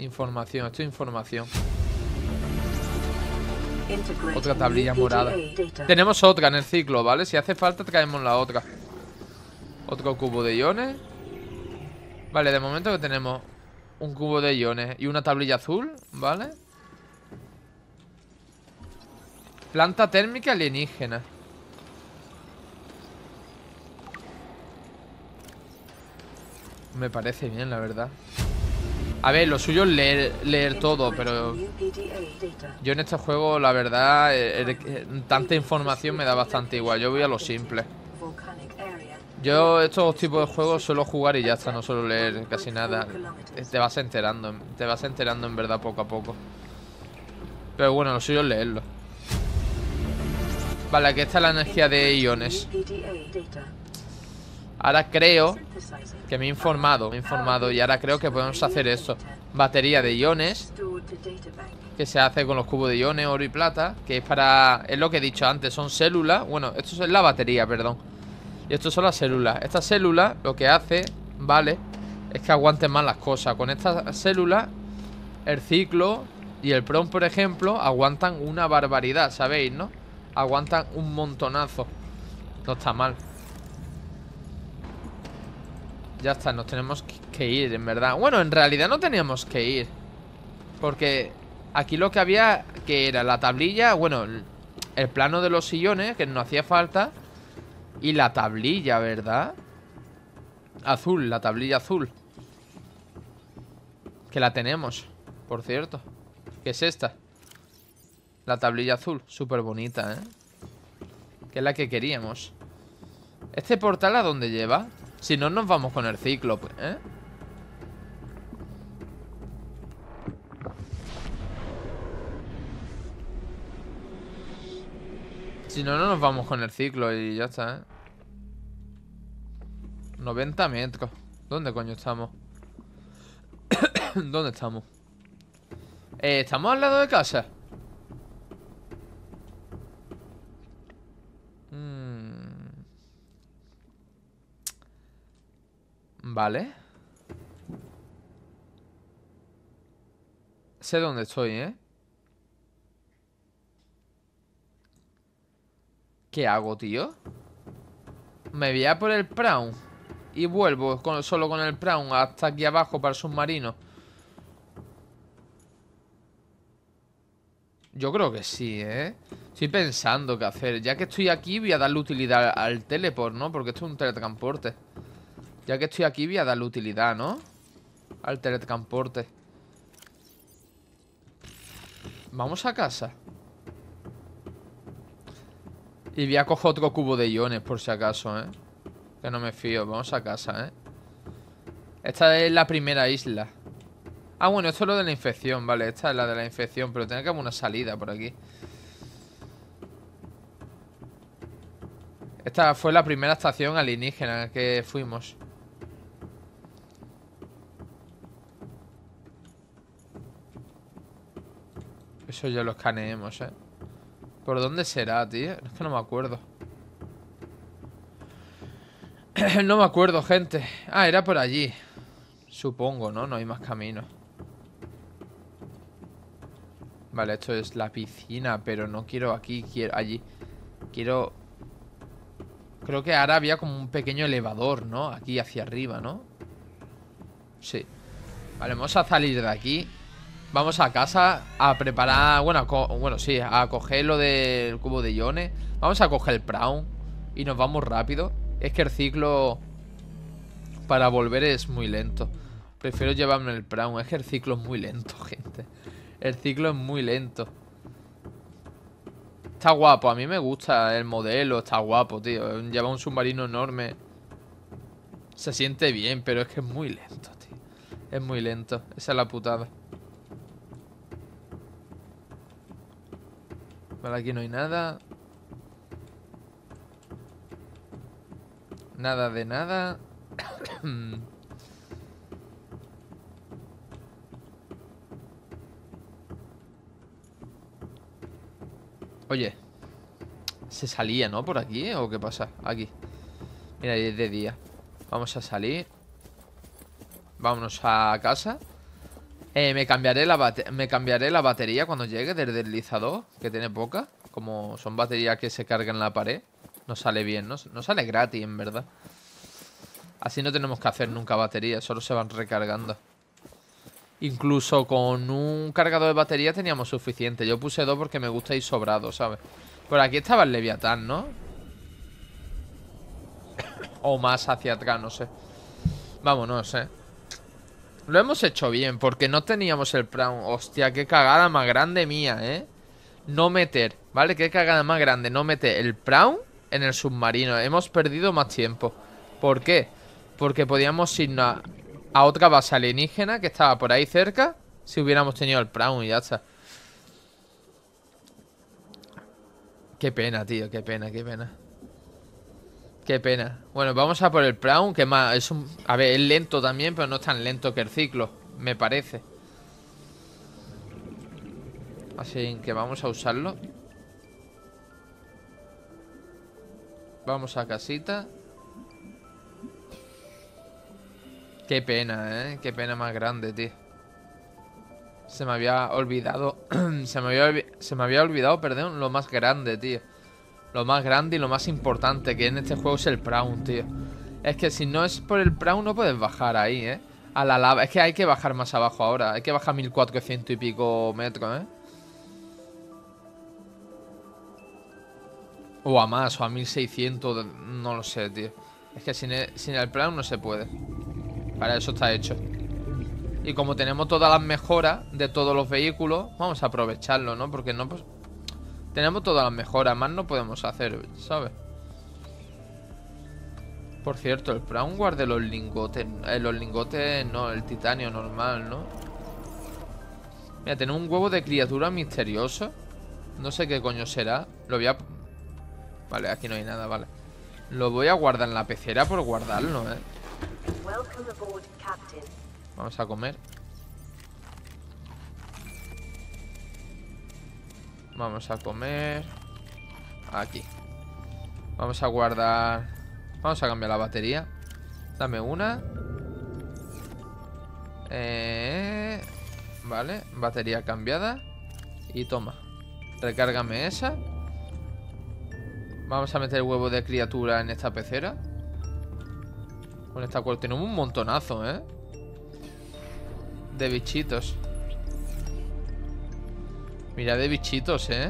Información, esto es información. Otra tablilla morada. Tenemos otra en el ciclo, ¿vale? Si hace falta traemos la otra. Otro cubo de iones. Vale, de momento que tenemos un cubo de iones y una tablilla azul, ¿vale? Planta térmica alienígena. Me parece bien, la verdad. A ver, lo suyo es leer todo, pero yo en este juego, la verdad, tanta información me da bastante igual. Yo voy a lo simple. Yo estos tipos de juegos suelo jugar y ya está, no suelo leer casi nada. Te vas enterando en verdad poco a poco. Pero bueno, lo suyo es leerlo. Vale, aquí está la energía de iones. Ahora creo que me he informado y ahora creo que podemos hacer esto. Batería de iones, que se hace con los cubos de iones, oro y plata, que es para... es lo que he dicho antes, son células. Bueno, esto es la batería, perdón. Y esto son las células. Estas células lo que hace, vale, es que aguanten más las cosas. Con estas células, el ciclo y el PROM, por ejemplo, aguantan una barbaridad, ¿sabéis, no? Aguantan un montonazo. No está mal. Ya está, nos tenemos que ir, en verdad. Bueno, en realidad no teníamos que ir, porque aquí lo que había, que era la tablilla, bueno, el plano de los sillones, que no hacía falta, y la tablilla, ¿verdad? Azul, la tablilla azul, que la tenemos, por cierto. ¿Qué es esta? La tablilla azul, súper bonita, ¿eh? Que es la que queríamos. ¿Este portal a dónde lleva? Si no, nos vamos con el ciclo, ¿eh? Si no, no nos vamos con el ciclo y ya está, ¿eh? 90 metros. ¿Dónde coño estamos? ¿Dónde estamos? ¿Estamos al lado de casa? Vale. Sé dónde estoy, ¿eh? ¿Qué hago, tío? Me voy a por el Prawn y vuelvo solo con el Prawn hasta aquí abajo para el submarino. Yo creo que sí, ¿eh? Estoy pensando qué hacer. Ya que estoy aquí voy a darle utilidad al teleport, ¿no? Porque esto es un teletransporte. Ya que estoy aquí voy a darle utilidad, ¿no? Al teletransporte. Vamos a casa. Y voy a coger otro cubo de iones por si acaso, ¿eh? Que no me fío. Vamos a casa, ¿eh? Esta es la primera isla. Ah, bueno, esto es lo de la infección. Vale, esta es la de la infección. Pero tiene que haber una salida por aquí. Esta fue la primera estación alienígena que fuimos. Eso ya lo escaneemos, ¿eh? ¿Por dónde será, tío? Es que no me acuerdo. No me acuerdo, gente. Ah, era por allí. Supongo, ¿no? No hay más camino. Vale, esto es la piscina, pero no quiero aquí, quiero allí. Quiero... Creo que ahora había como un pequeño elevador, ¿no? Aquí hacia arriba, ¿no? Sí. Vale, vamos a salir de aquí. Vamos a casa a preparar... Bueno, sí, a coger lo del cubo de iones. Vamos a coger el Prawn y nos vamos rápido. Es que el ciclo para volver es muy lento. Prefiero llevarme el Prawn. Es que el ciclo es muy lento, gente. El ciclo es muy lento. Está guapo, a mí me gusta el modelo. Está guapo, tío. Lleva un submarino enorme. Se siente bien, pero es que es muy lento, tío. Es muy lento, esa es la putada. Vale, aquí no hay nada. Nada de nada. Oye, ¿se salía, no? Por aquí, ¿o qué pasa? Aquí. Mira, es de día. Vamos a salir. Vámonos a casa. Me cambiaré la batería cuando llegue del deslizador, que tiene poca. Como son baterías que se cargan en la pared. No sale bien, ¿no? No sale gratis, en verdad. Así no tenemos que hacer nunca baterías, solo se van recargando. Incluso con un cargador de batería teníamos suficiente. Yo puse 2 porque me gusta ir sobrado, ¿sabes? Por aquí estaba el Leviatán, ¿no? O más hacia atrás, no sé. Vamos, no sé. Lo hemos hecho bien, porque no teníamos el prawn. Hostia, qué cagada más grande mía, ¿eh? No meter, ¿vale? Qué cagada más grande. No meter el prawn en el submarino. Hemos perdido más tiempo. ¿Por qué? Porque podíamos irnos a otra base alienígena que estaba por ahí cerca. Si hubiéramos tenido el prawn y ya está. Qué pena, tío, qué pena, qué pena. Qué pena. Bueno, vamos a por el prawn, que más es un... A ver, es lento también, pero no es tan lento que el ciclo, me parece. Así que vamos a usarlo. Vamos a casita. Qué pena, ¿eh? Qué pena más grande, tío. Se me había olvidado. se me había olvidado, perdón, lo más grande, tío. Lo más grande y lo más importante que en este juego es el prawn, tío. Es que si no es por el prawn no puedes bajar ahí, ¿eh? A la lava. Es que hay que bajar más abajo ahora. Hay que bajar 1400 y pico metros, ¿eh? O a más, o a 1600. No lo sé, tío. Es que sin el prawn no se puede. Para eso está hecho. Y como tenemos todas las mejoras de todos los vehículos, vamos a aprovecharlo, ¿no? Porque no, pues... Tenemos todas las mejoras, más no podemos hacer, ¿sabes? Por cierto, el prawn guarde los lingotes. Los lingotes no, el titanio normal, ¿no? Mira, tenemos un huevo de criatura misterioso. No sé qué coño será. Lo voy a... Vale, aquí no hay nada, vale. Lo voy a guardar en la pecera por guardarlo, ¿eh? Vamos a comer. Vamos a comer. Aquí. Vamos a guardar. Vamos a cambiar la batería. Dame una. Vale, batería cambiada. Y toma. Recárgame esa. Vamos a meter el huevo de criatura en esta pecera. Con esta cual tenemos un montonazo, ¿eh? De bichitos. Mira de bichitos, ¿eh?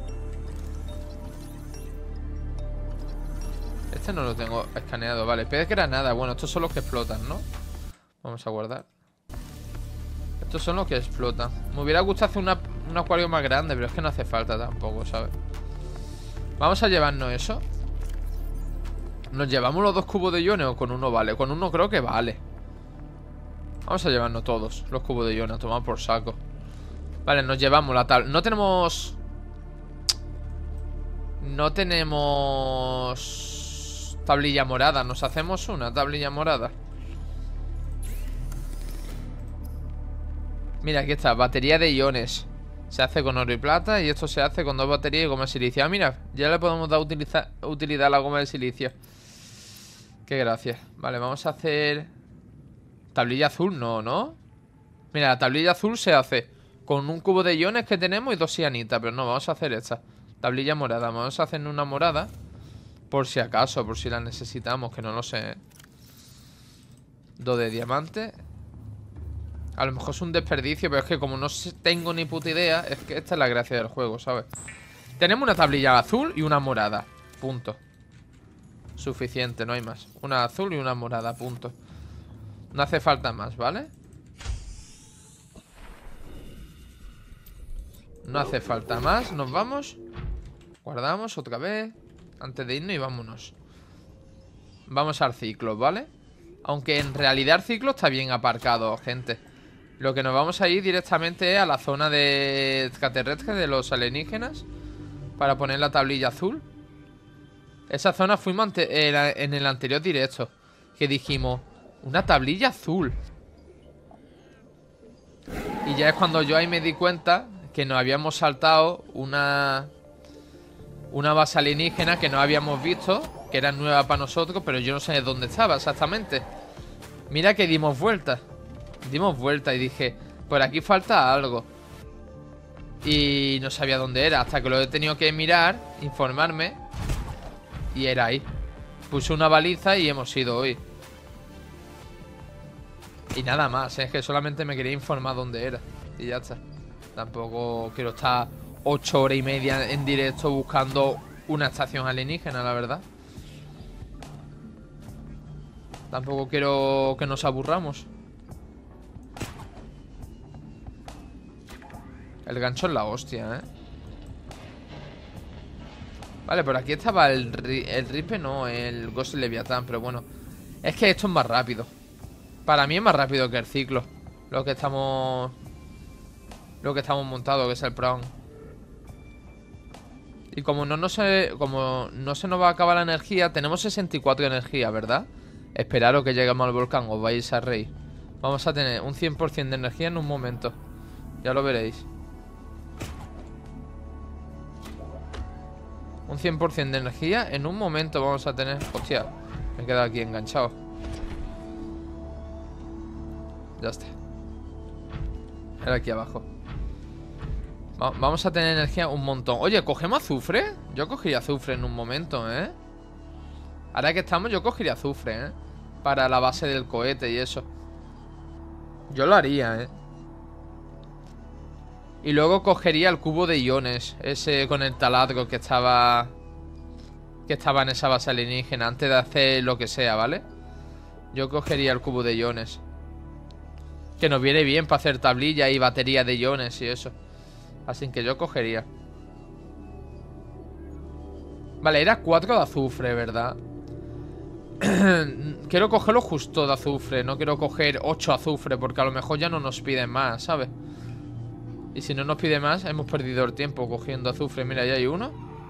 Este no lo tengo escaneado. Vale, pez granada. Bueno, estos son los que explotan, ¿no? Vamos a guardar. Estos son los que explotan. Me hubiera gustado hacer un acuario más grande, pero es que no hace falta tampoco, ¿sabes? Vamos a llevarnos eso. ¿Nos llevamos los 2 cubos de iones o con uno vale? Con uno creo que vale. Vamos a llevarnos todos los cubos de iones. Tomar por saco. Vale, nos llevamos la tabla. No tenemos... No tenemos... Tablilla morada. Nos hacemos una tablilla morada. Mira, aquí está. Batería de iones. Se hace con oro y plata. Y esto se hace con 2 baterías y goma de silicio. Ah, mira, ya le podemos dar utilidad a la goma de silicio. Qué gracia. Vale, vamos a hacer... Tablilla azul no, ¿no? Mira, la tablilla azul se hace con un cubo de iones que tenemos y 2 cianitas. Pero no, vamos a hacer esta tablilla morada. Vamos a hacer una morada por si acaso, por si la necesitamos, que no lo sé. 2 de diamante. A lo mejor es un desperdicio, pero es que como no tengo ni puta idea, es que esta es la gracia del juego, ¿sabes? Tenemos una tablilla azul y una morada. Punto. Suficiente, no hay más. Una azul y una morada, punto. No hace falta más, ¿vale? No hace falta más, nos vamos. Guardamos otra vez antes de irnos y vámonos. Vamos al ciclo, ¿vale? Aunque en realidad el ciclo está bien aparcado, gente. Lo que nos vamos a ir directamente es a la zona de extraterrestre de los alienígenas para poner la tablilla azul. Esa zona fuimos en el anterior directo, que dijimos, una tablilla azul. Y ya es cuando yo ahí me di cuenta que nos habíamos saltado una base alienígena que no habíamos visto, que era nueva para nosotros, pero yo no sé dónde estaba exactamente. Mira que dimos vuelta. Dimos vuelta y dije, Por aquí falta algo. Y no sabía dónde era, hasta que lo he tenido que mirar, informarme. Y era ahí. Puse una baliza y hemos ido hoy. Y nada más, es que solamente me quería informar dónde era. Y ya está. Tampoco quiero estar 8 horas y media en directo buscando una estación alienígena, la verdad. Tampoco quiero que nos aburramos. El gancho es la hostia, ¿eh? Vale, por aquí estaba el Ripe, no, el Ghost Leviatán, pero bueno. Es que esto es más rápido. Para mí es más rápido que el ciclo. Lo que estamos montados, que es el Prawn. Y como no se nos va a acabar la energía, tenemos 64 energía, ¿verdad? Esperaros que lleguemos al volcán, os vais a reír. Vamos a tener un 100% de energía en un momento. Ya lo veréis. Un 100% de energía en un momento vamos a tener. Hostia, me he quedado aquí enganchado. Ya está. Era aquí abajo. Vamos a tener energía un montón. Oye, ¿cogemos azufre? Yo cogería azufre en un momento, ¿eh? Ahora que estamos yo cogería azufre, ¿eh? Para la base del cohete y eso. Yo lo haría, ¿eh? Y luego cogería el cubo de iones. Ese con el taladro que estaba en esa base alienígena. Antes de hacer lo que sea, ¿vale? Yo cogería el cubo de iones. Que nos viene bien para hacer tablilla y batería de iones y eso. Así que yo cogería. Vale, era 4 de azufre, ¿verdad? Quiero cogerlo justo de azufre. No quiero coger 8 azufre, porque a lo mejor ya no nos piden más, ¿sabes? Y si no nos pide más, hemos perdido el tiempo cogiendo azufre. Mira, ya hay uno.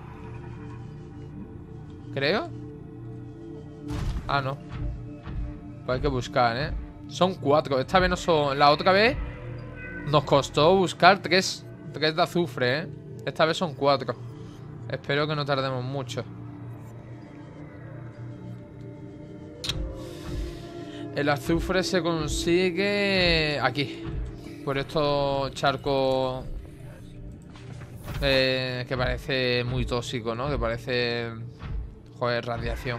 Creo. Ah, no. Pues hay que buscar, ¿eh? Son 4. Esta vez no son... La otra vez nos costó buscar 3 de azufre, ¿eh? Esta vez son 4. Espero que no tardemos mucho. El azufre se consigue aquí, por estos charcos que parece muy tóxico, ¿no? Que parece... Joder, radiación.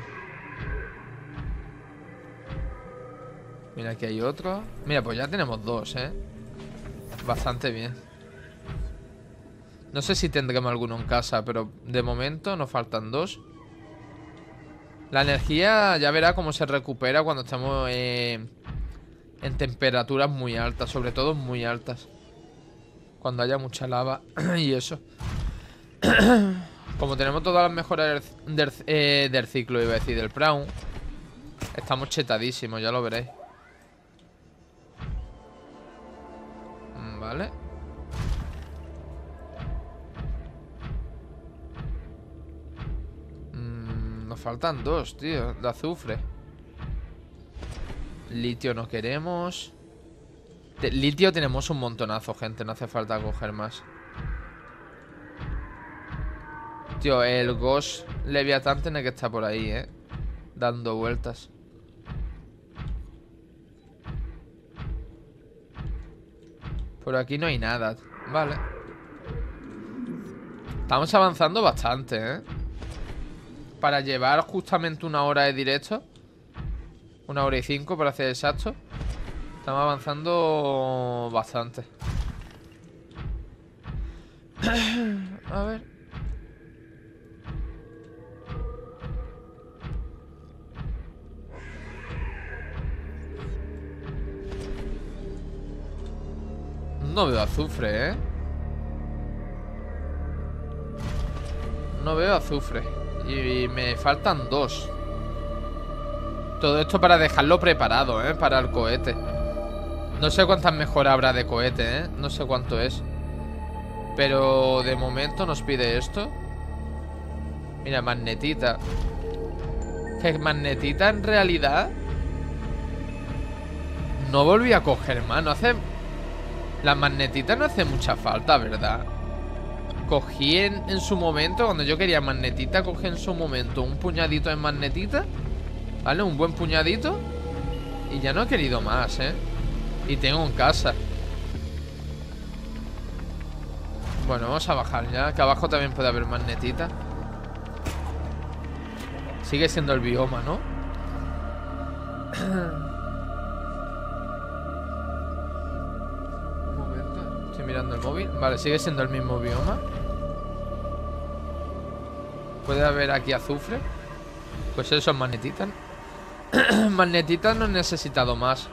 Mira, aquí hay otro. Mira, pues ya tenemos 2, ¿eh? Bastante bien. No sé si tendremos alguno en casa, pero de momento nos faltan 2. La energía ya verá cómo se recupera cuando estamos en temperaturas muy altas, sobre todo muy altas. Cuando haya mucha lava y eso. Como tenemos todas las mejoras del ciclo, iba a decir, del Prawn, estamos chetadísimos, ya lo veréis. Vale. Nos faltan 2, tío, de azufre. Litio no queremos. Litio tenemos un montonazo, gente. No hace falta coger más. Tío, el Ghost Leviatán tiene que estar por ahí, dando vueltas. Por aquí no hay nada. Vale. Estamos avanzando bastante, para llevar justamente 1 hora de directo. 1 hora y 5 para ser exacto. Estamos avanzando bastante. A ver. No veo azufre, No veo azufre. Y me faltan 2. Todo esto para dejarlo preparado, para el cohete. No sé cuántas mejoras habrá de cohete, No sé cuánto es. Pero de momento nos pide esto. Mira, magnetita. Que magnetita en realidad no volví a coger más. No hace... Las magnetitas no hace mucha falta, ¿verdad? Cogí en su momento, cuando yo quería magnetita, cogí en su momento un puñadito de magnetita, ¿vale? Un buen puñadito. Y ya no he querido más, Y tengo en casa. Bueno, vamos a bajar ya, que abajo también puede haber magnetita. Sigue siendo el bioma, ¿no? Un momento, estoy mirando el móvil. Vale, sigue siendo el mismo bioma. Puede haber aquí azufre. Pues eso es magnetita. Magnetita no he necesitado más.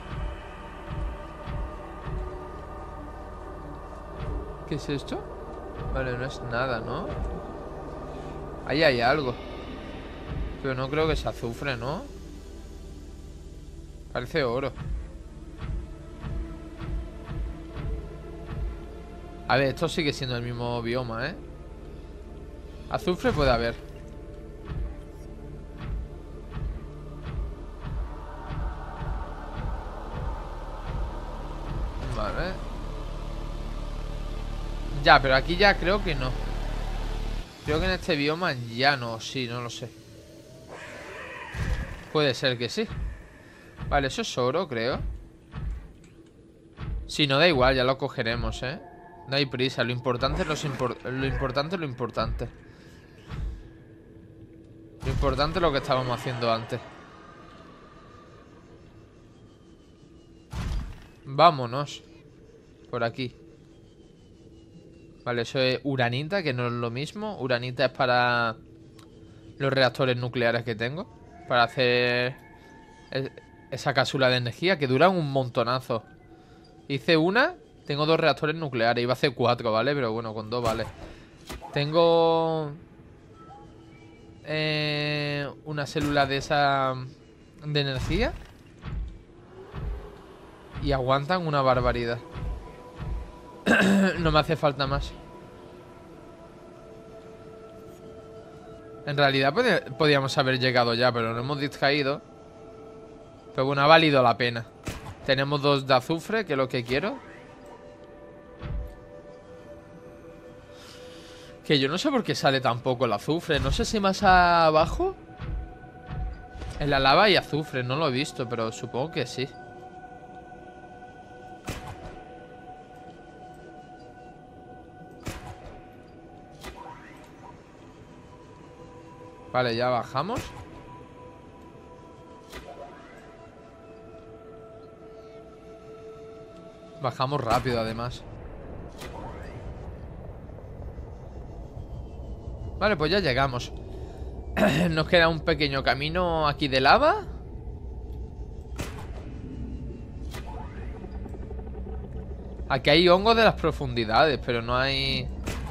¿Qué es esto? Vale, no es nada, ¿no? Ahí hay algo. Pero no creo que sea azufre, ¿no? Parece oro. A ver, esto sigue siendo el mismo bioma, ¿eh? Azufre puede haber. Vale. Ya, pero aquí ya creo que no. Creo que en este bioma ya no. Sí, no lo sé. Puede ser que sí. Vale, eso es oro, creo. Si no, da igual, ya lo cogeremos, ¿eh? No hay prisa, lo importante es lo importante es lo importante. Lo importante es lo que estábamos haciendo antes. Vámonos. Por aquí. Vale, eso es uranita, que no es lo mismo. Uranita es para los reactores nucleares que tengo. Para hacer esa cápsula de energía que duran un montonazo. Hice una, tengo 2 reactores nucleares. Iba a hacer 4, ¿vale? Pero bueno, con 2 vale. Tengo una célula de esa de energía. Y aguantan una barbaridad. No me hace falta más. En realidad podíamos haber llegado ya, pero nos hemos distraído. Pero bueno, ha valido la pena. Tenemos 2 de azufre, que es lo que quiero. Que yo no sé por qué sale tan poco el azufre. No sé si más abajo en la lava hay azufre, no lo he visto, pero supongo que sí. Vale, ya bajamos. Bajamos rápido, además. Vale, pues ya llegamos. Nos queda un pequeño camino aquí de lava. Aquí hay hongos de las profundidades, pero no hay...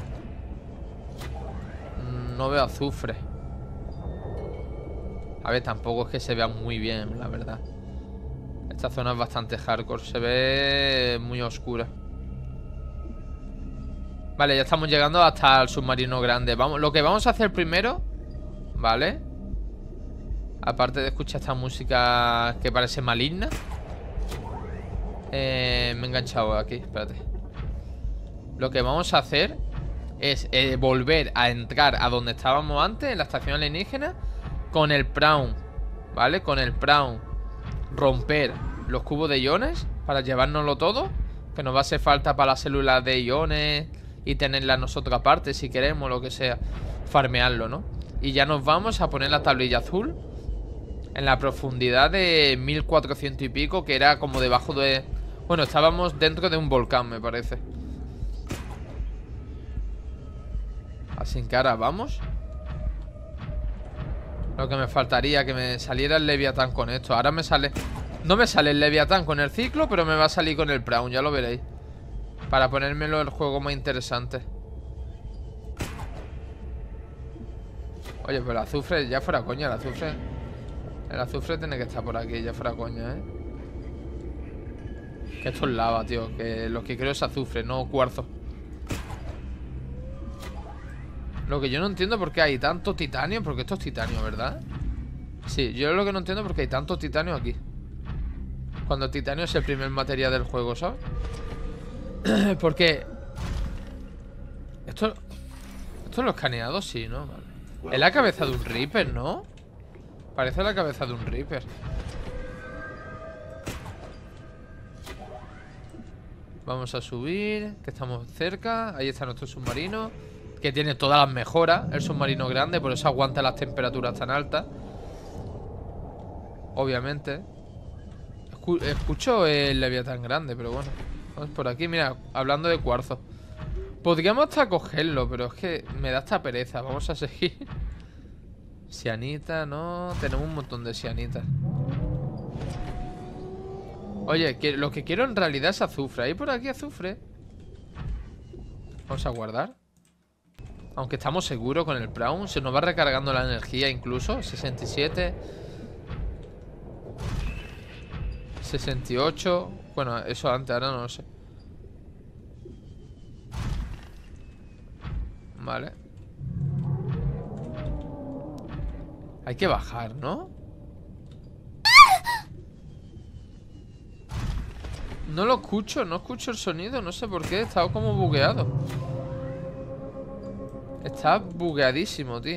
No veo azufre. A ver, tampoco es que se vea muy bien, la verdad. Esta zona es bastante hardcore. Se ve muy oscura. Vale, ya estamos llegando hasta el submarino grande. Vamos, lo que vamos a hacer primero, ¿vale? Aparte de escuchar esta música que parece maligna. Me he enganchado aquí, espérate. Lo que vamos a hacer es volver a entrar a donde estábamos antes, en la estación alienígena, con el Prawn, ¿vale? Con el Prawn romper los cubos de iones para llevárnoslo todo, que nos va a hacer falta para las células de iones y tenerla nosotros aparte si queremos, lo que sea. Farmearlo, ¿no? Y ya nos vamos a poner la tablilla azul en la profundidad de 1400 y pico, que era como debajo de... Bueno, estábamos dentro de un volcán, me parece. Así que ahora vamos. Lo que me faltaría, que me saliera el Leviatán con esto. Ahora me sale... No me sale el Leviatán con el ciclo, pero me va a salir con el Prawn, ya lo veréis. Para ponérmelo el juego más interesante. Oye, pero el azufre, ya fuera coña, el azufre... El azufre tiene que estar por aquí, ya fuera coña, ¿eh? Que esto es lava, tío. Que lo que creo es azufre, no cuarzo. Lo que yo no entiendo por qué hay tanto titanio. Porque esto es titanio, ¿verdad? Sí, yo lo que no entiendo es por qué hay tanto titanio aquí. Cuando el titanio es el primer material del juego, ¿sabes? Porque... Esto lo he escaneado, sí, ¿no? Vale. Es la cabeza de un Reaper, ¿no? Parece la cabeza de un Reaper. Vamos a subir, que estamos cerca. Ahí está nuestro submarino, que tiene todas las mejoras. El submarino grande, por eso aguanta las temperaturas tan altas. Obviamente. Escucho el Leviatán grande, pero bueno. Vamos por aquí, mira, hablando de cuarzo. Podríamos hasta cogerlo, pero es que me da esta pereza. Vamos a seguir. Cianita, no. Tenemos un montón de cianita. Oye, lo que quiero en realidad es azufre. ¿Hay por aquí azufre? Vamos a guardar. Aunque estamos seguros con el Prawn. Se nos va recargando la energía incluso. 67. 68. Bueno, eso antes, ahora no lo sé. Vale. Hay que bajar, ¿no? No lo escucho, no escucho el sonido. No sé por qué, he estado como bugueado. Está bugueadísimo, tío.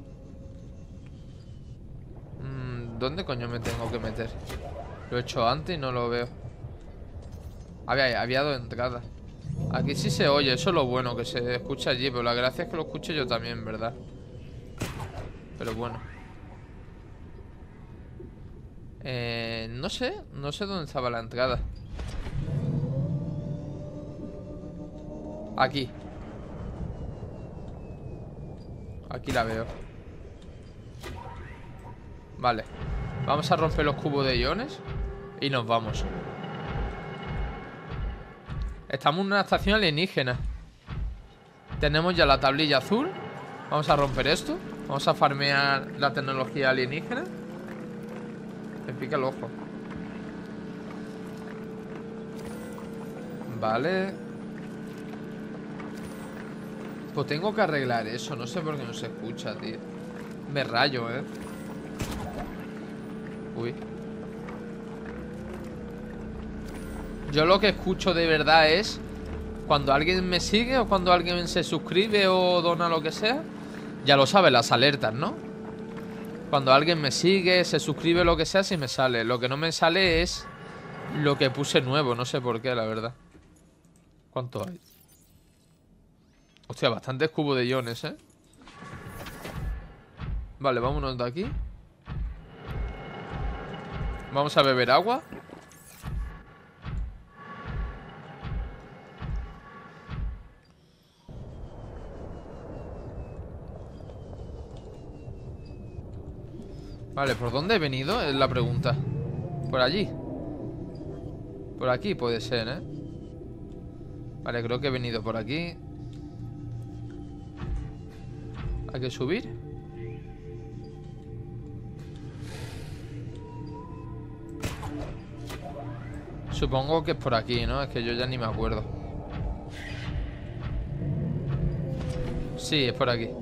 ¿Dónde coño me tengo que meter? Lo he hecho antes y no lo veo. Había dos entradas. Aquí sí se oye, eso es lo bueno, que se escucha allí. Pero la gracia es que lo escuche yo también, ¿verdad? Pero bueno. No sé dónde estaba la entrada. Aquí. Aquí la veo. Vale. Vamos a romper los cubos de iones y nos vamos. Estamos en una estación alienígena. Tenemos ya la tablilla azul. Vamos a romper esto. Vamos a farmear la tecnología alienígena. Me pica el ojo. Vale. Pues tengo que arreglar eso. No sé por qué no se escucha, tío. Me rayo, Uy. Yo lo que escucho de verdad es cuando alguien me sigue o cuando alguien se suscribe o dona lo que sea. Ya lo sabes, las alertas, ¿no? Cuando alguien me sigue, se suscribe, lo que sea, sí me sale. Lo que no me sale es lo que puse nuevo. No sé por qué, la verdad. ¿Cuánto hay? Hostia, bastantes cubos de iones, Vale, vámonos de aquí. Vamos a beber agua. Vale, ¿por dónde he venido? Es la pregunta. ¿Por allí? Por aquí puede ser, Vale, creo que he venido por aquí. Hay que subir. Supongo que es por aquí, ¿no? Es que yo ya ni me acuerdo. Sí, es por aquí.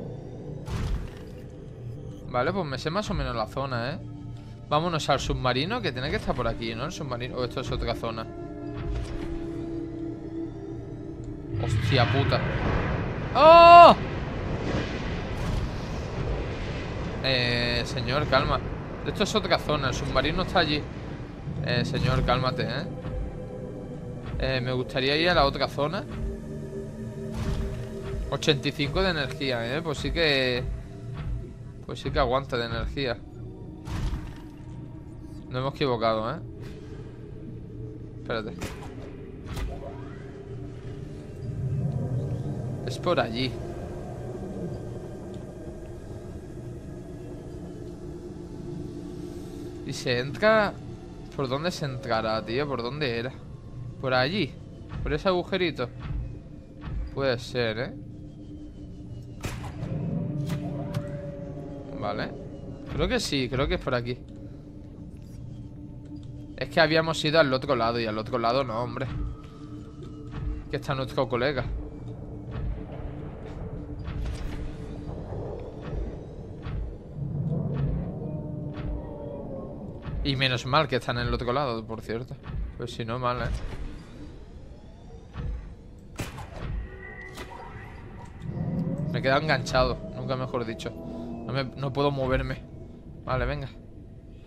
Vale, pues me sé más o menos la zona, Vámonos al submarino, que tiene que estar por aquí, ¿no? El submarino. O esto es otra zona. Hostia puta. ¡Oh! Señor, calma. Esto es otra zona, el submarino está allí. Señor, cálmate, me gustaría ir a la otra zona. 85 de energía, Pues sí que aguanta de energía. No hemos equivocado, Espérate. Es por allí. Y se entra... ¿Por dónde se entrará, tío? ¿Por dónde era? ¿Por allí? ¿Por ese agujerito? Puede ser, Vale. Creo que sí, creo que es por aquí. Es que habíamos ido al otro lado y al otro lado no, hombre. Que está nuestro colega. Y menos mal que están en el otro lado, por cierto. Pues si no, mal, Me he quedado enganchado, nunca mejor dicho. No puedo moverme. Vale, venga.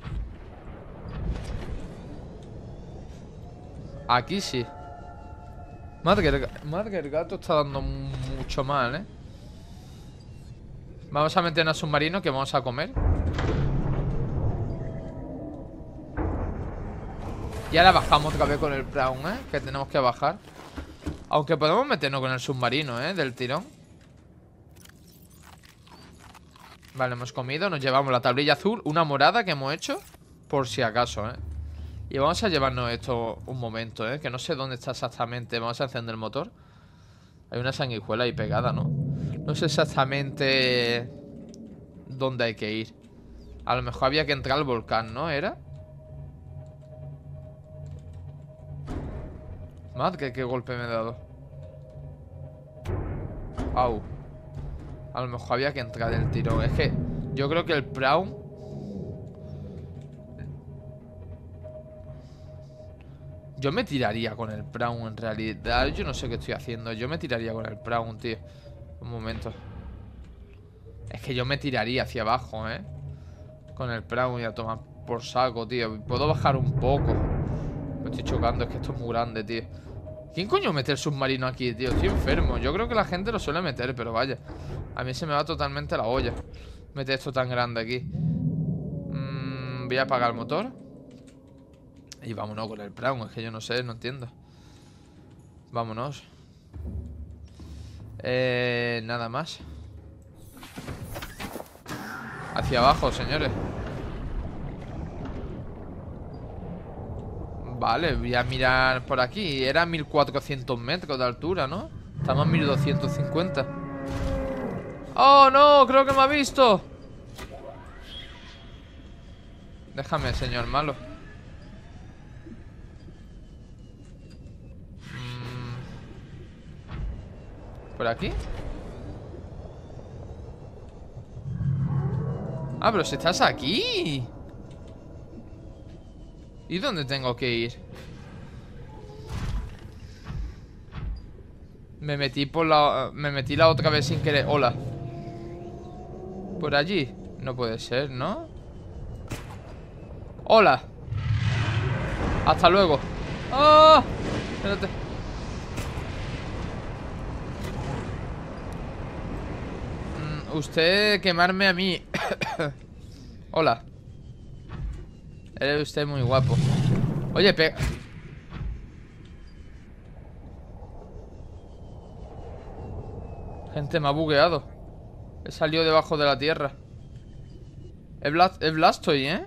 Aquí sí. Madre que el gato está dando mucho mal, ¿eh? Vamos a meternos al submarino que vamos a comer. Y ahora bajamos otra vez con el Prawn, ¿eh? Que tenemos que bajar. Aunque podemos meternos con el submarino, ¿eh? Del tirón. Vale, hemos comido. Nos llevamos la tablilla azul. Una morada que hemos hecho. Por si acaso, ¿eh? Y vamos a llevarnos esto un momento, ¿eh? Que no sé dónde está exactamente. Vamos a encender el motor. Hay una sanguijuela ahí pegada, ¿no? No sé exactamente dónde hay que ir. A lo mejor había que entrar al volcán, ¿no? ¿Era? Madre, qué golpe me he dado. Au. A lo mejor había que entrar del tirón. Es que yo creo que el Prawn... Yo me tiraría con el Prawn en realidad. Yo no sé qué estoy haciendo. Yo me tiraría con el Prawn, tío. Un momento. Es que yo me tiraría hacia abajo, ¿eh? Con el Prawn y a tomar por saco, tío. Puedo bajar un poco. Me estoy chocando, es que esto es muy grande, tío. ¿Quién coño mete el submarino aquí, tío? Estoy enfermo. Yo creo que la gente lo suele meter, pero vaya. A mí se me va totalmente la olla meter esto tan grande aquí. Voy a apagar el motor. Y vámonos con el Prawn. Es que yo no sé, no entiendo. Vámonos. Nada más. Hacia abajo, señores. Vale, voy a mirar por aquí. Era 1400 metros de altura, ¿no? Estamos a 1250. ¡Oh, no! Creo que me ha visto. Déjame, señor malo. ¿Por aquí? Ah, pero si estás aquí. ¿Y dónde tengo que ir? Me metí la otra vez sin querer. Hola. Por allí. No puede ser, ¿no? Hola. Hasta luego. ¡Ah! Espérate. Usted quemarme a mí. Hola. Eres usted muy guapo. Oye, gente, me ha bugueado. He salido debajo de la tierra. Es Blastoise, ¿eh?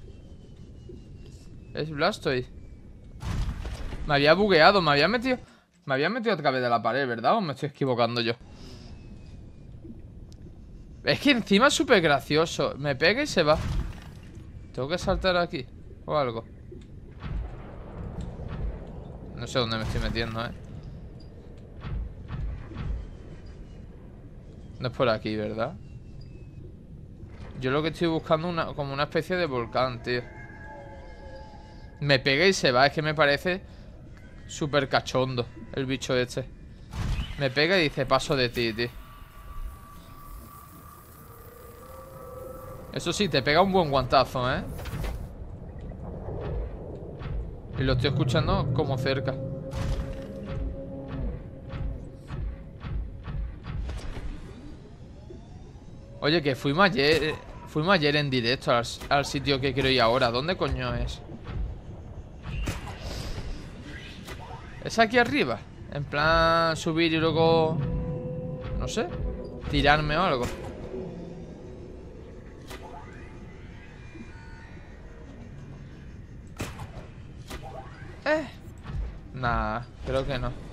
Es Blastoise. Me había bugueado, me había metido a través de la pared, ¿verdad? ¿O me estoy equivocando yo? Es que encima es súper gracioso. Me pega y se va. Tengo que saltar aquí o algo. No sé dónde me estoy metiendo, ¿eh? No es por aquí, ¿verdad? Yo lo que estoy buscando es como una especie de volcán, tío. Me pega y se va. Es que me parece súper cachondo el bicho este. Me pega y dice, paso de ti, tío. Eso sí, te pega un buen guantazo, ¿eh? Y lo estoy escuchando como cerca. Oye, que fuimos ayer en directo al sitio que quiero ir ahora. ¿Dónde coño es? ¿Es aquí arriba? En plan subir y luego... no sé, tirarme o algo. Nah, creo que no.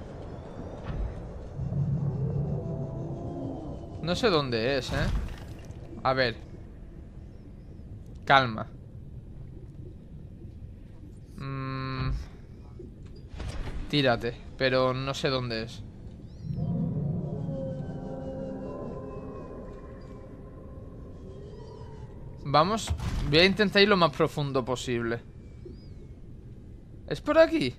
No sé dónde es, ¿eh? A ver. Calma. Tírate, pero no sé dónde es. Vamos, voy a intentar ir lo más profundo posible. ¿Es por aquí?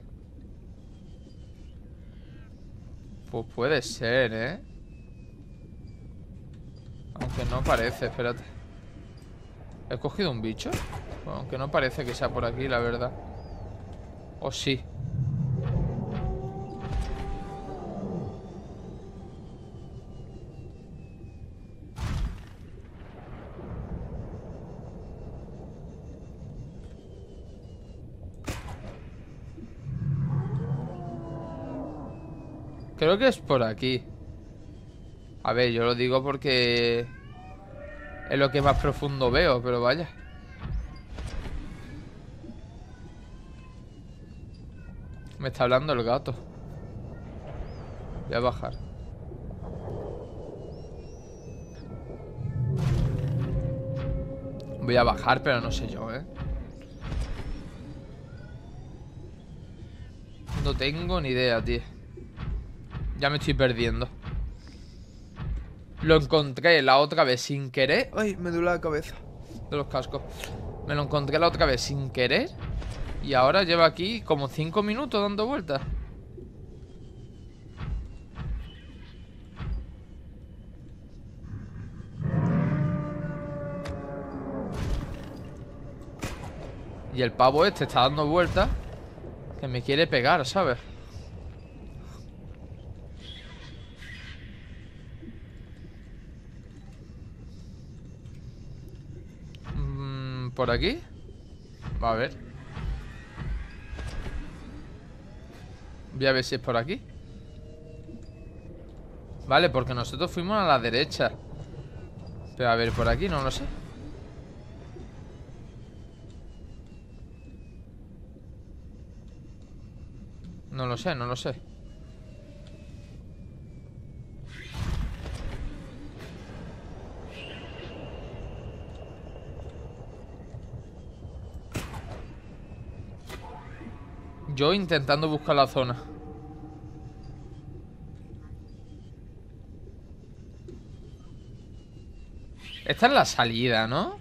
Pues puede ser, ¿eh? Aunque no parece, espérate. ¿He cogido un bicho? Bueno, aunque no parece que sea por aquí, la verdad. O sí. Creo que es por aquí. A ver, yo lo digo porque es lo que más profundo veo, pero vaya. Me está hablando el gato. Voy a bajar. Voy a bajar, pero no sé yo, ¿eh? No tengo ni idea, tío. Ya me estoy perdiendo. Lo encontré la otra vez sin querer. Ay, me duele la cabeza de los cascos. Me lo encontré la otra vez sin querer. Y ahora lleva aquí como 5 minutos dando vueltas. Y el pavo este está dando vueltas, que me quiere pegar, ¿sabes? ¿Por aquí? Va a ver. Voy a ver si es por aquí. Vale, porque nosotros fuimos a la derecha. Pero a ver, por aquí no lo sé. No lo sé, no lo sé. Yo intentando buscar la zona. Esta es la salida, ¿no?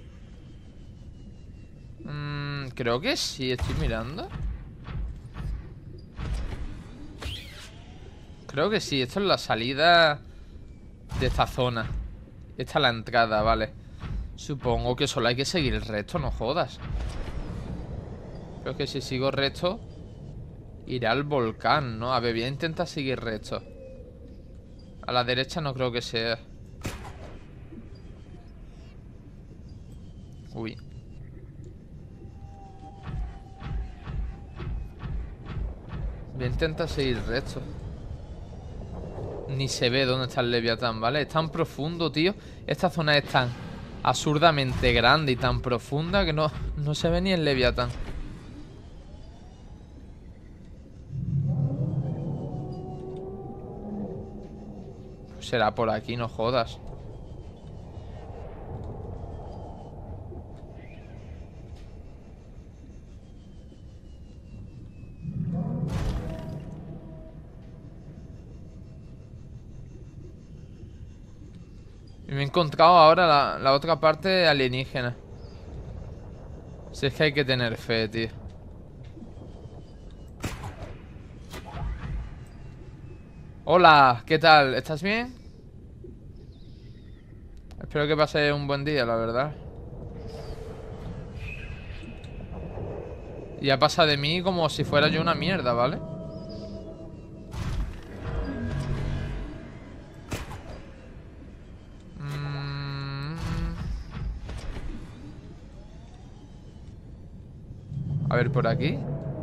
Creo que sí, estoy mirando. Creo que sí, esto es la salida de esta zona. Esta es la entrada, vale. Supongo que solo hay que seguir el resto, no jodas. Creo que si sigo recto iré al volcán, ¿no? A ver, voy a intentar seguir recto. A la derecha no creo que sea. Uy. Voy a intentar seguir recto. Ni se ve dónde está el Leviatán, ¿vale? Es tan profundo, tío. Esta zona es tan absurdamente grande y tan profunda que no se ve ni el Leviatán. Pues será por aquí, no jodas. Y me he encontrado ahora la otra parte alienígena. Si es que hay que tener fe, tío. Hola, ¿qué tal? ¿Estás bien? Espero que pase un buen día, la verdad. Y ha pasado de mí como si fuera yo una mierda, ¿vale? A ver, por aquí.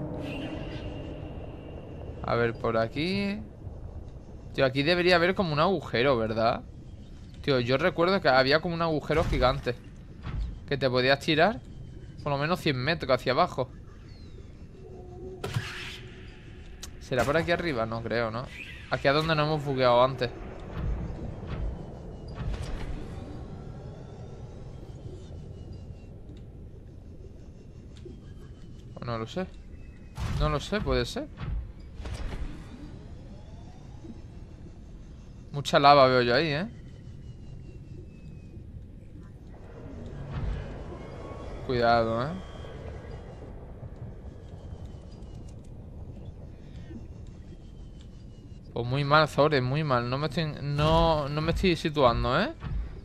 A ver, por aquí. Tío, aquí debería haber como un agujero, ¿verdad? Tío, yo recuerdo que había como un agujero gigante que te podías tirar por lo menos 100 metros hacia abajo. ¿Será por aquí arriba? No creo, ¿no? Aquí es donde nos hemos bugueado antes. O no lo sé. No lo sé, puede ser. Mucha lava veo yo ahí, ¿eh? Cuidado, ¿eh? Pues muy mal, Zore, muy mal. No me estoy situando, ¿eh?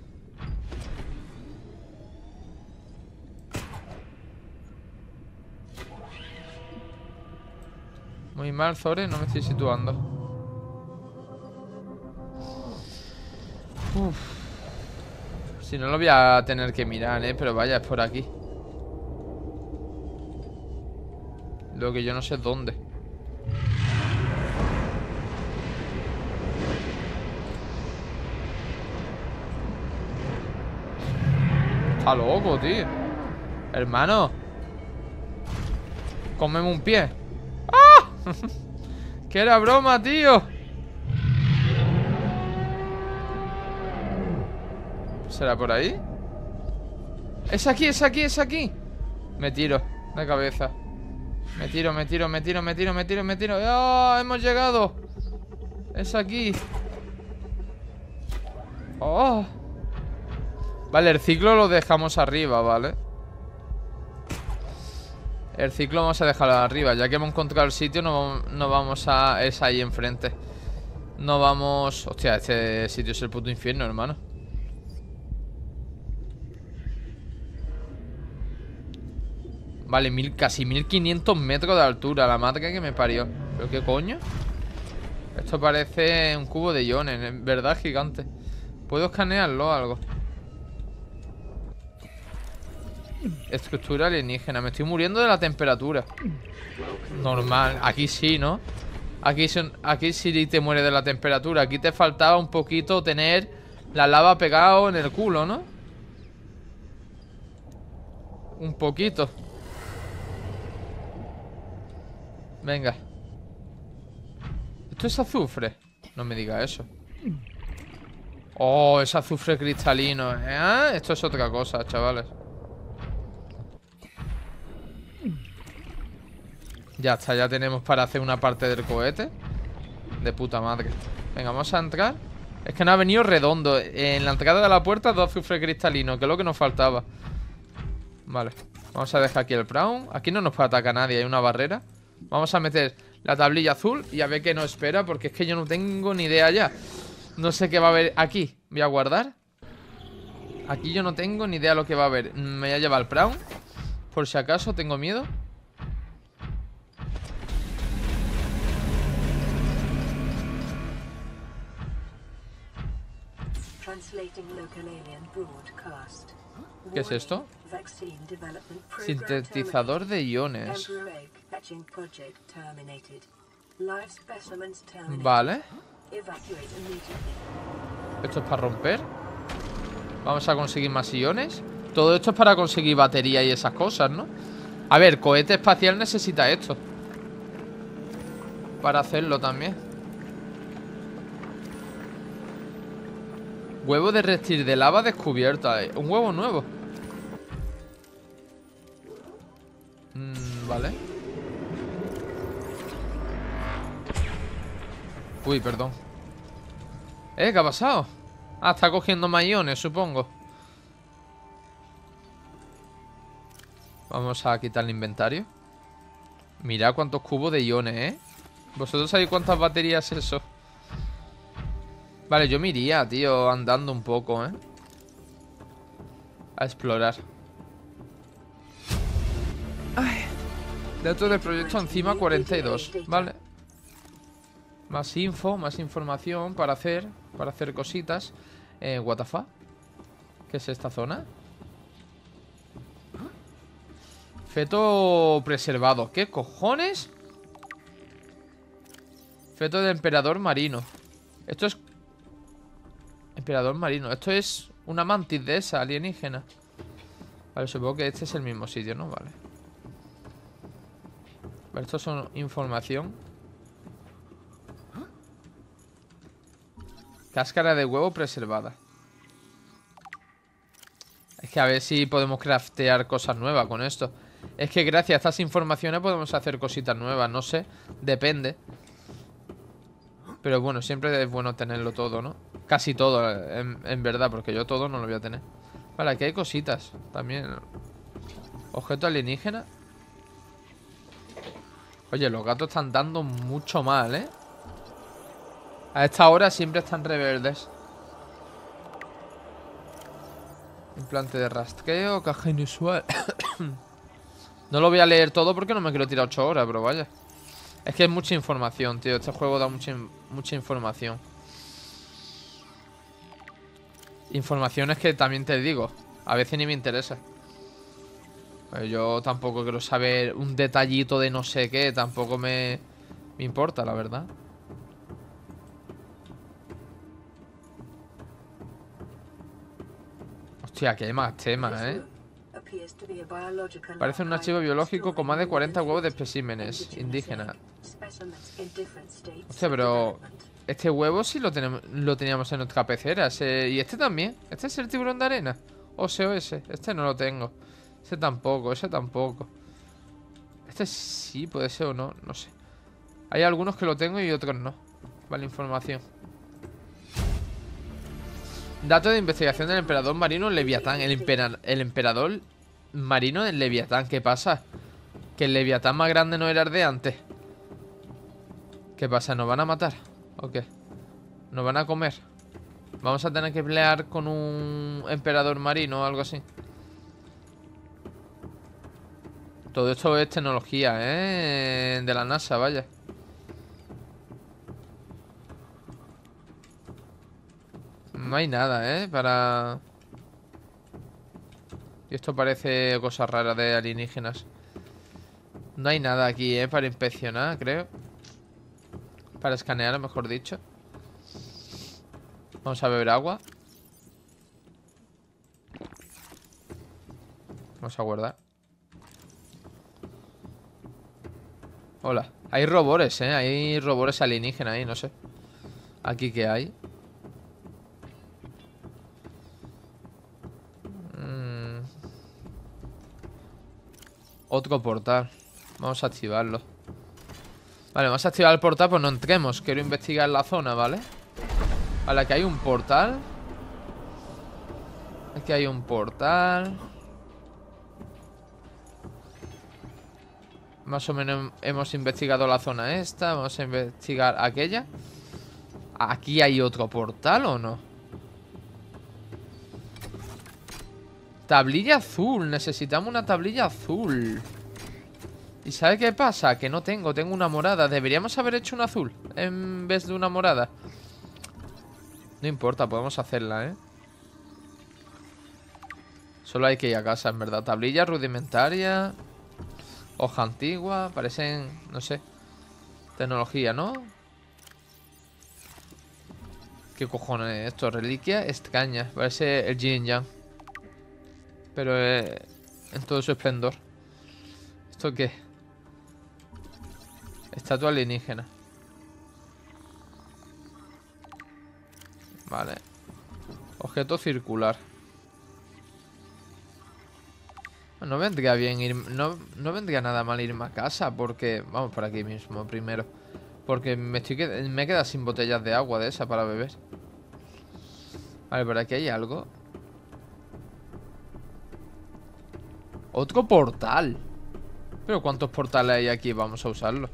Muy mal, Zore, no me estoy situando. Uf. Si no lo voy a tener que mirar, ¿eh? Pero vaya, es por aquí. Lo que yo no sé dónde. está loco, tío. Hermano. Cómeme un pie. ¡Ah! Que era broma, tío. ¿Será por ahí? Es aquí, es aquí, es aquí. Me tiro de cabeza. Me tiro. ¡Oh! Hemos llegado. Es aquí. ¡Oh! Vale, el ciclo lo dejamos arriba, ¿vale? El ciclo vamos a dejarlo arriba. Ya que hemos encontrado el sitio, no vamos a... Es ahí enfrente. No vamos... Hostia, este sitio es el puto infierno, hermano. Vale, casi 1500 metros de altura. La madre que me parió. ¿Pero qué coño? Esto parece un cubo de iones. En verdad, gigante. ¿Puedo escanearlo o algo? Estructura alienígena. Me estoy muriendo de la temperatura. Normal. Aquí sí, ¿no? Aquí sí te mueres de la temperatura. Aquí te faltaba un poquito tener la lava pegado en el culo, ¿no? Un poquito. Venga. ¿Esto es azufre? No me diga eso. Oh, es azufre cristalino. Esto es otra cosa, chavales. Ya está, ya tenemos para hacer una parte del cohete. De puta madre. Venga, vamos a entrar. Es que no ha venido redondo. En la entrada de la puerta, 2 azufre cristalinos, que es lo que nos faltaba. Vale, vamos a dejar aquí el Brown. Aquí no nos puede atacar nadie, hay una barrera. Vamos a meter la tablilla azul y a ver qué nos espera, porque es que yo no tengo ni idea ya. No sé qué va a haber aquí. Voy a guardar. Aquí yo no tengo ni idea lo que va a haber. Me voy a llevar el Brown, por si acaso, tengo miedo. ¿Qué es esto? Sintetizador de iones. Vale. Esto es para romper. Vamos a conseguir más iones. Todo esto es para conseguir batería y esas cosas, ¿no? A ver, cohete espacial necesita esto para hacerlo también. Huevo de reptil de lava descubierto. Un huevo nuevo. Vale. Uy, perdón. ¿Qué ha pasado? Ah, está cogiendo más iones, supongo. Vamos a quitar el inventario. Mirad cuántos cubos de iones, ¿eh? ¿Vosotros sabéis cuántas baterías es eso? Vale, yo me iría, tío, andando un poco, ¿eh? A explorar. Ay. Dentro del proyecto encima 42. Vale. Más info, más información para hacer cositas. What the fuck? ¿Qué es esta zona? Feto preservado. ¿Qué cojones? Feto de emperador marino. Esto es... Emperador marino. Esto es una mantis de esa alienígena. Vale, supongo que este es el mismo sitio, ¿no? Vale. Vale, esto son información. Cáscara de huevo preservada. Es que a ver si podemos craftear cosas nuevas con esto. Es que gracias a estas informaciones podemos hacer cositas nuevas. No sé, depende. Pero bueno, siempre es bueno tenerlo todo, ¿no? Casi todo, en verdad, porque yo todo no lo voy a tener. Vale, aquí hay cositas también. Objeto alienígena. Oye, los gatos están dando mucho mal, ¿eh? A esta hora siempre están rebeldes. Implante de rastreo, caja inusual. No lo voy a leer todo porque no me quiero tirar 8 horas, pero vaya. Es que es mucha información, tío. Este juego da mucha información. Informaciones que también te digo, a veces ni me interesa. Pero yo tampoco quiero saber un detallito de no sé qué. Tampoco me importa, la verdad. Hostia, aquí hay más temas, Parece un archivo biológico con más de 40 huevos de especímenes indígenas. Hostia, pero... Este huevo sí lo teníamos en nuestra pecera. Y este también. ¿Este es el tiburón de arena? O SOS. Este no lo tengo. Ese tampoco, ese tampoco. Este sí puede ser o no, no sé. Hay algunos que lo tengo y otros no. Vale, información. Datos de investigación del emperador marino Leviatán. El emperador marino del Leviatán. ¿Qué pasa? Que el Leviatán más grande no era el de antes. ¿Qué pasa? ¿Nos van a matar? ¿O qué? ¿Nos van a comer? Vamos a tener que pelear con un emperador marino o algo así. Todo esto es tecnología, de la NASA, vaya. No hay nada, para... Y esto parece cosas raras de alienígenas. No hay nada aquí, para inspeccionar, creo. Para escanear, mejor dicho. Vamos a beber agua. Vamos a guardar. Hola. Hay robores, hay robores alienígenas ahí, no sé. ¿Aquí qué hay? Otro portal. Vamos a activarlo. Vale, vamos a activar el portal, pues no entremos. Quiero investigar la zona, ¿vale? Vale, aquí hay un portal. Aquí hay un portal. Más o menos hemos investigado la zona esta. Vamos a investigar aquella. ¿Aquí hay otro portal o no? Tablilla azul. Necesitamos una tablilla azul. ¿Y sabe qué pasa? Que no tengo. Tengo una morada. Deberíamos haber hecho una azul en vez de una morada. No importa, podemos hacerla, Solo hay que ir a casa, en verdad. Tablilla rudimentaria. Hoja antigua. Parecen, no sé, tecnología, ¿no? ¿Qué cojones es esto? Reliquia extraña. Parece el yin yang. Pero en todo su esplendor. ¿Esto qué? Estatua alienígena. Vale. Objeto circular. No vendría bien ir... No vendría nada mal irme a casa. Porque... Vamos por aquí mismo primero. Porque me he quedado sin botellas de agua de esa para beber. Vale, por aquí hay algo. Otro portal. Pero ¿cuántos portales hay aquí? Vamos a usarlo.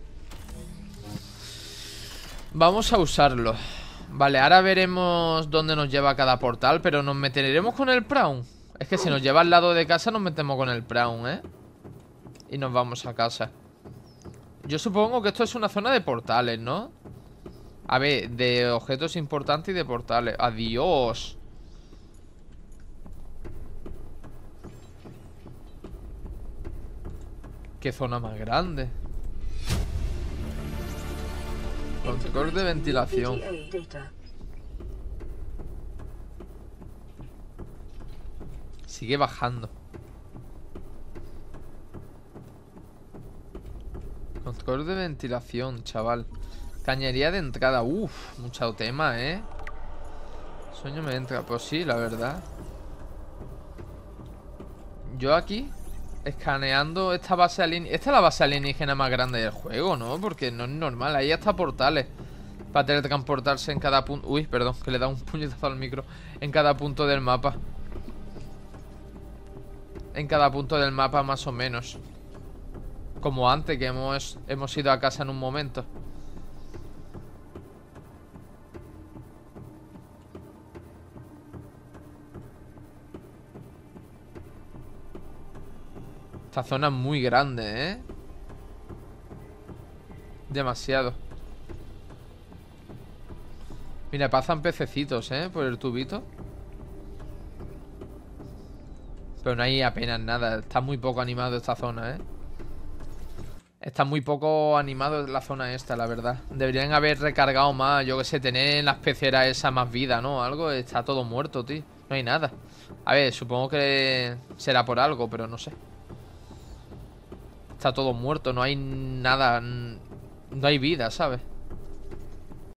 Vamos a usarlo. Vale, ahora veremos dónde nos lleva cada portal. Pero nos meteremos con el Prawn. Es que si nos lleva al lado de casa nos metemos con el Prawn, y nos vamos a casa. Yo supongo que esto es una zona de portales, ¿no? A ver, de objetos importantes y de portales. ¡Adiós! ¡Qué zona más grande! Control de ventilación. Sigue bajando. Control de ventilación, chaval. Cañería de entrada. Uf, mucho tema, Sueño me entra. Pues sí, la verdad. Yo aquí escaneando esta base alienígena. Esta es la base alienígena más grande del juego, ¿no? Porque no es normal. Ahí hasta portales para teletransportarse en cada punto. Uy, perdón, que le da un puñetazo al micro. En cada punto del mapa. En cada punto del mapa más o menos. Como antes, que hemos ido a casa en un momento. Esta zona es muy grande, Demasiado. Mira, pasan pececitos, por el tubito. Pero no hay apenas nada. Está muy poco animado esta zona, Está muy poco animado la zona esta, la verdad. Deberían haber recargado más, yo que sé, tener en las peceras esa más vida, ¿no? Algo, está todo muerto, tío. No hay nada. A ver, supongo que será por algo, pero no sé. Está todo muerto, no hay nada. No hay vida, ¿sabes?